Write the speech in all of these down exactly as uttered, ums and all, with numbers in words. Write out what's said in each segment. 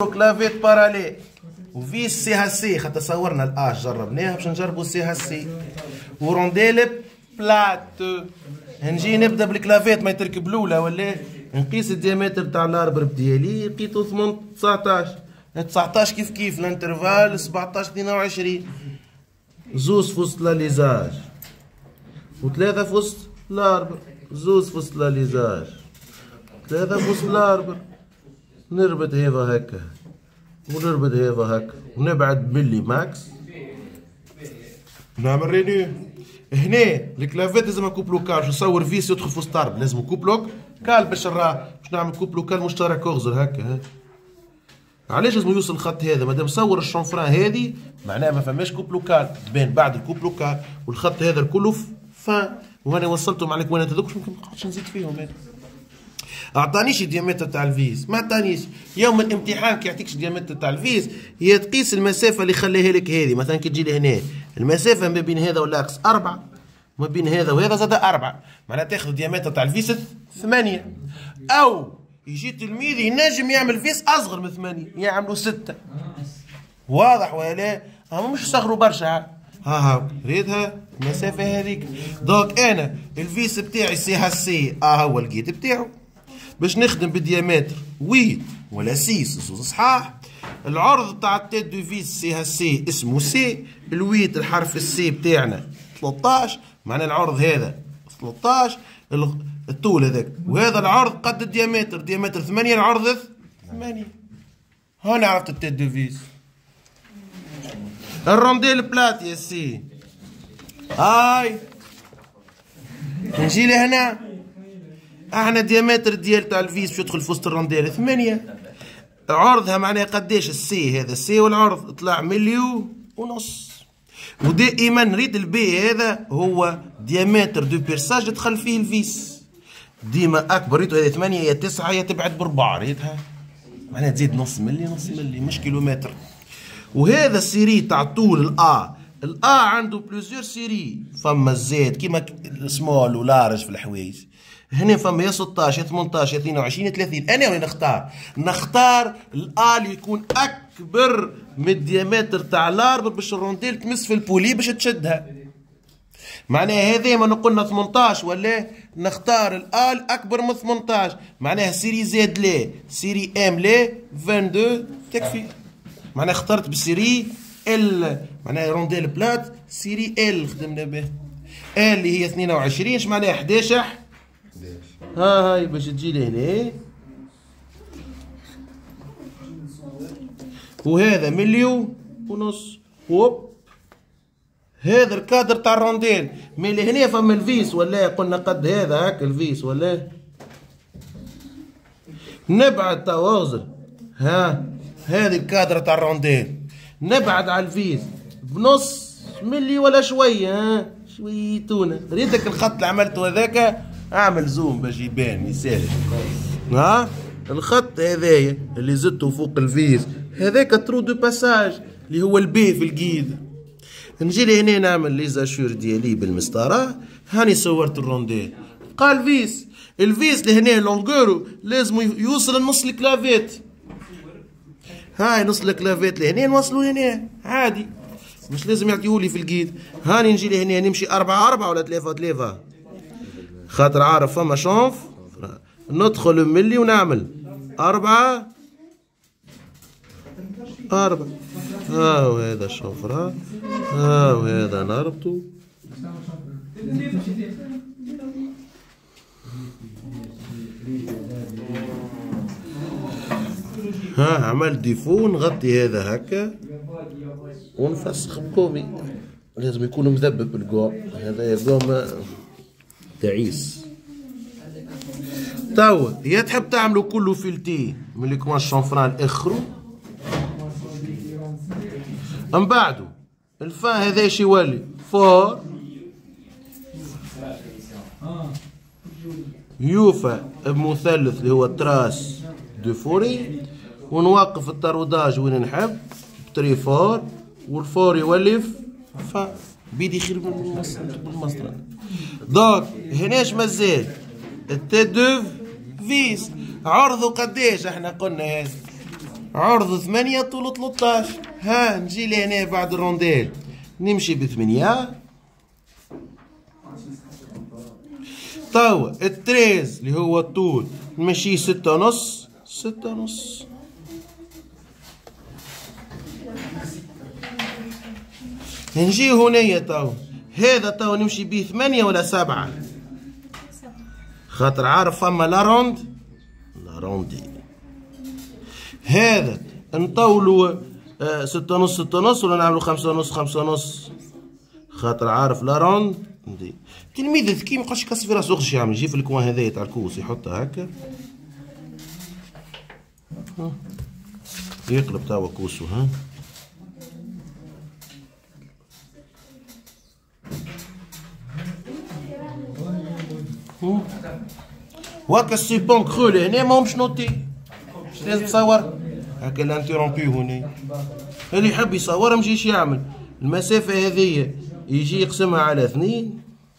كلافيت باراليل وفيس سي هاس سي خاطر صورنا الاش جربناها باش نجربوا سي هاس سي ورونديل بلات. نجي نبدا بالكلافيت ما يتركب الاولى ولا نقيس الديامتر تاع الاربر ديالي لقيتو تسعطاش تسعطاش كيف كيف الانترفال سبعطاش اثنين وعشرين زوز في وسط لاليزاج وثلاثة في وسط الاربر زوز في وسط لاليزاج ثلاثة في وسط الاربر نربط هذا هكا ونربط هذا هكا ونبعد ملي ماكس نعمل رينيو. هنا الكلافيت لازم كوبلو كال باش نصور فيس يدخل في وسط الاربر لازم كوبلو كال باش نراه باش نعمل كوبلو كال مشترك اغزر هكا ها. علاش لازم يوصل الخط هذا مادام صور الشونفران هذه معناها ما فماش كوبلو كال تبان بعد الكوبلو كال والخط هذا الكل فان وانا وصلتهم عليك وانا تذوقش ممكن ما نقعدش نزيد فيهم هذا. اعطانيش الديامتر تاع الفيس ما عطانيش يوم الامتحان كي يعطيكش الديامتر تاع الفيس هي تقيس المسافه اللي خليها لك هذه مثلا كي تجي لهنا المسافه ما بين هذا والاكس أربعة ما بين هذا وهذا زاد أربعة معناها تاخذ الديامتر تاع الفيس ثمانية او يجي تلميذ ينجم يعمل فيس اصغر من ثمانية يعملوا ستة واضح ولا هما مش صغروا برشا ها ها ريتها المسافه هذيك دونك انا الفيس بتاعي سي هاس سي اه هو الجيت بتاعو باش نخدم بالديامتر ويت ولا سيس زوز صحاح. العرض تاع التيت دو فيس سي هاس سي اسمه سي الويت الحرف السي بتاعنا ثلاطاش معناه العرض هذا ثلاطاش الطول هذاك وهذا العرض قد الديامتر ديامتر ثمانية العرض ثمانية. هنا عرفت التيت دو فيس. الرونديل بلات يا سي هاي نجي لهنا احنا الديامتر ديال تاع الفيس باش يدخل في وسط الرونديل ثمانية عرضها معناها قداش السي هذا السي والعرض طلع مليو ونص ودائما نريد البي هذا هو ديامتر دو بيرساج يدخل فيه الفيس ديما اكبر ريتو هذه ثمانية يا تسعة يا تبعد بربعة ريتها معناها تزيد نص ملي نص ملي مش كيلومتر. وهذا السيري تاع طول الآ الآ عنده بلوزيور سيري فما الزيت كيما سمول ولارج في الحوايج هنا فما يا ستاش يا ثمنطاش يا اثنين وعشرين يا ثلاثين انا وين نختار؟ نختار الآ اللي يكون اكبر من الديامتر تاع الاربر باش الرونديل تمس في البولي باش تشدها معناها هذا ما قلنا ثمنطاش ولا نختار الآ الاكبر من ثمنطاش معناها سيري زد لا سيري ام لا اثنين وعشرين تكفي معناها اخترت بالسيري ال معناها رونديل بلات سيري ال خدمنا به ال اللي هي اثنين وعشرين اش معناها احداش ها هاي باش تجي لهنا وهذا مليون ونص هوب هذا الكادر تاع الرونديل من هنا فما الفيس ولا قلنا قد هذا هاك الفيس ولا نبعد تواصل ها هذه الكادر تاع الرونديل نبعد على الفيس بنص ملي ولا شويه ها شويتونه ريتك الخط اللي عملته هذاك اعمل زوم باش يبان يسهل ها الخط هذايا اللي زدته فوق الفيس هذاك ترو دو باساج اللي هو البي في الجيد. نجي لهنا نعمل ليزاشور ديالي بالمسطره هاني صورت الرونديل قال فيس الفيس لهنا لونغورو لازم يوصل لنص الكلافيت هاي نص الكلافيت لهنا نوصلوا هنا عادي مش لازم يعطيهولي في الجيد. هاني نجي لهنا نمشي أربعة أربعة ولا ثلاثة ثلاثة خاطر عارف فما شونف ندخل ملي ونعمل أربعة أربعة ها وهذا الشونفرا ها وهذا نربطو ها عمل ديفو نغطي هذا هكا ونفسخ بكومي لازم يكون مذبب بالقوم هذا القوم تعيس توا يا تحب تعملوا كله فيلتي من اللي كمان الشونفران اخرو من بعده الفان هذا ايش يولي فور يوفى بمثلث اللي هو تراس دو فوري ونوقف الطروداج وين نحب بتري فور والفور يولي فا بيدي خير بالمسطرة. دونك هناش مازال التي دو فيس عرضه قداش احنا قلنا هذا عرض ثمانية طول ثلاثطاش. ها نجي لهنا بعد الرونديل نمشي بثمانية. توا التريز اللي هو الطول نمشيه ستة ونص. ستة ونص. نجي هنايا توا هذا توا نمشي بيه ثمانية ولا سبعة؟ خاطر عارف فما لا روند لا روندي. هذا نطولوا آه ستة ونص ستة ونص ولا نعملوا خمسة ونص خمسة ونص؟ خاطر عارف لا روند دي. تلميذ ذكي ميبقاش يكسر في راسو. واش يعمل؟ يجي في الكوان هذايا تاع الكوس يحطها هكا يقلب توا كوسو. ها وهكا السيبون كرو لهنا ماهمش نوتي. اش لازم تصور؟ هكا الانتيرومبي هنا اللي يحب يصور مجيش يعمل المسافة هذيا يجي يقسمها على اثنين.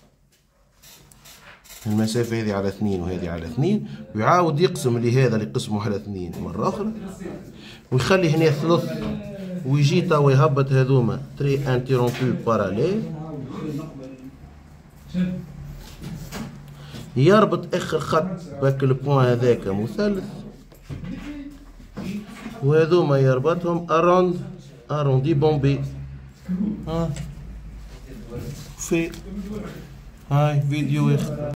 المسافة هذه على اثنين وهذه على اثنين ويعاود يقسم اللي هذا اللي قسمه على اثنين مرة أخرى ويخلي هنا ثلث ويجي توا يهبط هذوما تري انتيرومبي باراليل يربط اخر خط بهاك البوان هذاك مثلث وهذوما يربطهم اروند اروندي بومبي. ها في هاي فيديو يخ